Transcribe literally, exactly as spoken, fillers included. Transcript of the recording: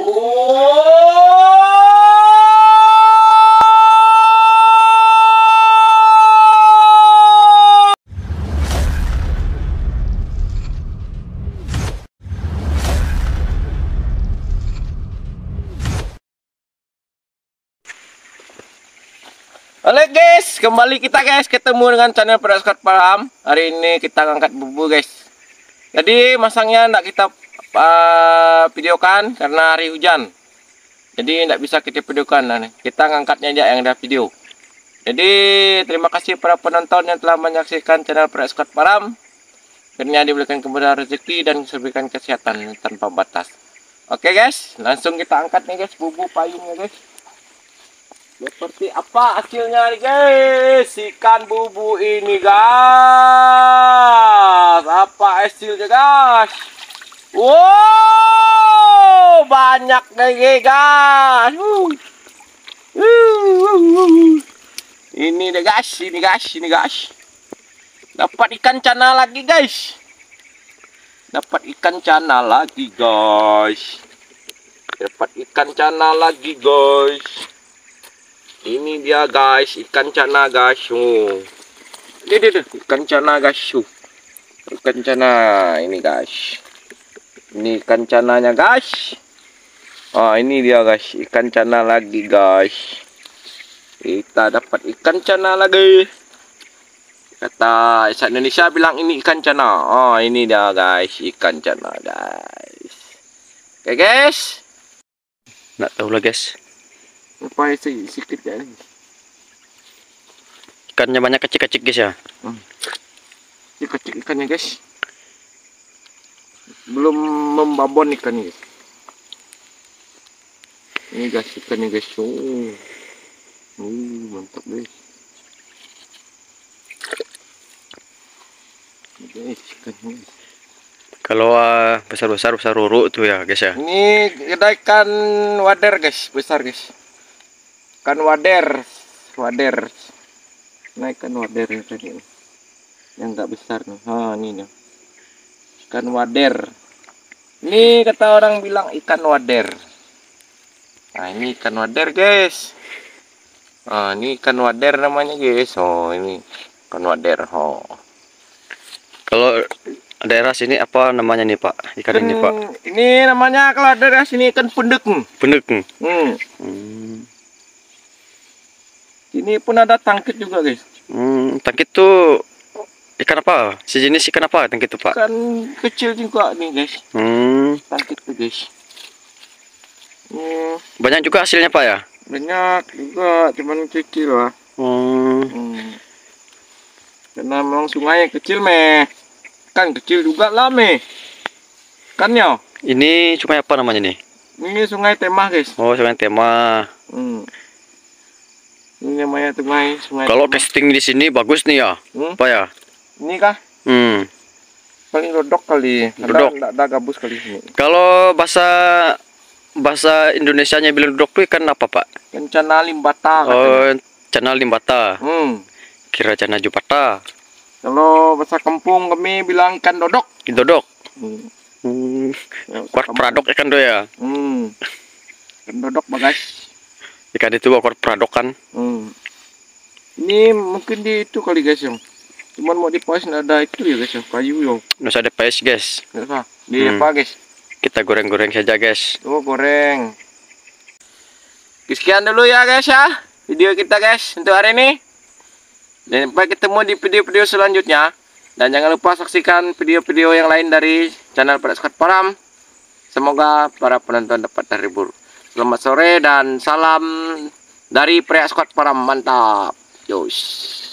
Halo guys, kembali kita guys ketemu dengan channel Pria Squad Paham. Hari ini kita ngangkat bubu guys. Jadi masangnya tidak kita uh, videokan karena hari hujan. Jadi tidak bisa kita videokan. Nah, kita ngangkatnya aja yang ada video. Jadi terima kasih para penonton yang telah menyaksikan channel Pria Squad Paham. Akhirnya diberikan kemudahan rezeki dan diberikan kesehatan tanpa batas. Oke guys, langsung kita angkat nih guys bubu payungnya guys. Seperti apa hasilnya nih guys, ikan bubu ini guys. Apa hasilnya guys? Wow, banyak nih guys. Ini deh guys, ini guys, ini guys. Dapat ikan cana lagi guys. Dapat ikan cana lagi guys. Dapat ikan cana lagi guys. Ini dia guys, ikan cana guys. Oh. Ini dia, ikan cana guys. Oh. Ikan cana ini guys. Ini ikan cananya guys. Ah, ini dia guys, ikan cana lagi guys. Kita dapat ikan cana lagi. Kata Isa Indonesia bilang ini ikan cana. Oh, ini dia guys, ikan cana guys. Oke guys. Nggak tahu lah guys. Apa sih sedikit ya? Ikannya banyak kecil-kecil guys ya. Hmm. Ini kecil ikannya guys. Belum membabon ikannya guys. Ini guys ikannya guys. Oh. Uh, mantap guys. Ini guys ikannya guys. Kalau uh, besar-besar besar ruruk tuh ya guys ya. Ini ada ikan wader guys, besar guys. Ikan wader, wader. Nah, ikan wader yang tadi, yang nggak besar nih. Ah, ini nih. Ikan wader. Ini kata orang bilang ikan wader. Nah, ini ikan wader guys. Ah, ini ikan wader namanya guys. Oh, ini ikan wader. Oh. Kalau daerah sini apa namanya nih Pak? Ikan, ikan ini Pak? Ini namanya kalau daerah sini ikan pendek. Pendek. Hmm. Hmm. Ini pun ada tangkit juga guys. Hmm, tangkit tuh ikan apa? Sejenis ikan apa tangkit tuh Pak? Ikan kecil juga nih guys. Hmm. Tangkit tuh guys. Hmm. Banyak juga hasilnya Pak ya? Banyak juga, cuman kecil lah. Hmm. Hmm. Karena memang sungai kecil meh. Kan kecil juga lah meh. Kan ya? Ini sungai apa namanya nih? Ini sungai Temah guys. Oh, sungai Temah. Hmm. Ini namanya sungai sungai. Kalau Temah. casting di sini bagus nih ya, Hmm? Pak ya? Ini kah? Hmm. Paling dodok kali. Dodok. Ada, ada gabus kali ini. Kalau bahasa bahasa Indonesianya bilang dodok tuh ikan apa Pak? Kencana limbata. Oh, cana limbata. Hmm. Kira cana jupata. Kalau bahasa kampung kami bilang ikan dodok. Dodok. Hmm. Hmm. Ya, Kuat pradok ikan tuh ya. Hmm. Ikan dodok bagas. Ikan itu kuat pradok kan. Hmm. Ini mungkin di itu kali guys yang. Cuman mau dipaus nggak ada itu ya guys ya, kayu yo. Nusa ada paes guys. Nggak apa? Di Hmm. apa guys? Kita goreng-goreng saja guys. Oh goreng. Sekian dulu ya guys ya video kita guys untuk hari ini. Dan sampai ketemu di video-video selanjutnya. Dan jangan lupa saksikan video-video yang lain dari channel Pria Squad Paham. Semoga para penonton dapat terhibur. Selamat sore dan salam dari Pria Squad Paham. Mantap. Yos.